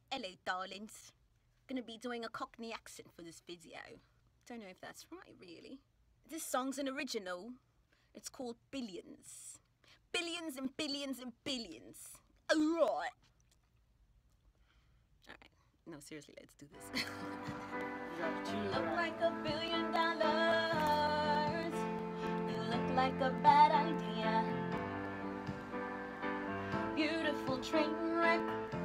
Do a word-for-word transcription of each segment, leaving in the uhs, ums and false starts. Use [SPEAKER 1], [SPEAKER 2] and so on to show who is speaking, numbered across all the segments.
[SPEAKER 1] Hello, darlings. Gonna be doing a Cockney accent for this video. Don't know if that's right, really. This song's an original. It's called Billions. Billions and billions and billions. Alright. Alright. No, seriously, let's do this. You look like a billion dollars. You look like a bad idea. Beautiful train wreck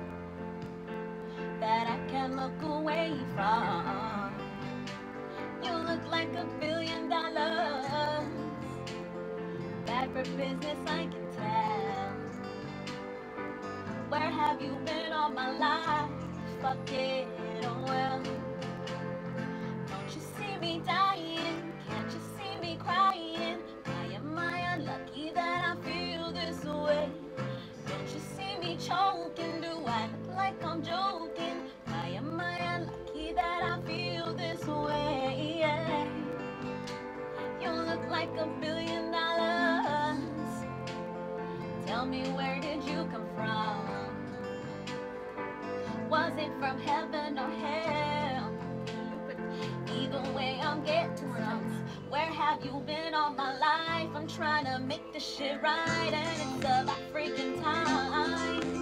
[SPEAKER 1] that I can't look away from. You look like a billion dollars. Bad for business, I can tell. Where have you been all my life? Fuck it, oh well. Don't you see me dying? Can't you see me crying? Why am I unlucky that I feel this way? Don't you see me choking? Do I look like I'm joking? Why am I unlucky that I feel this way? Yeah. You look like a billion dollars. Tell me, where did you come from? Was it from heaven or hell? Either way, I'm getting some. Where have you been all my life? I'm trying to make this shit right, and it's about freaking time.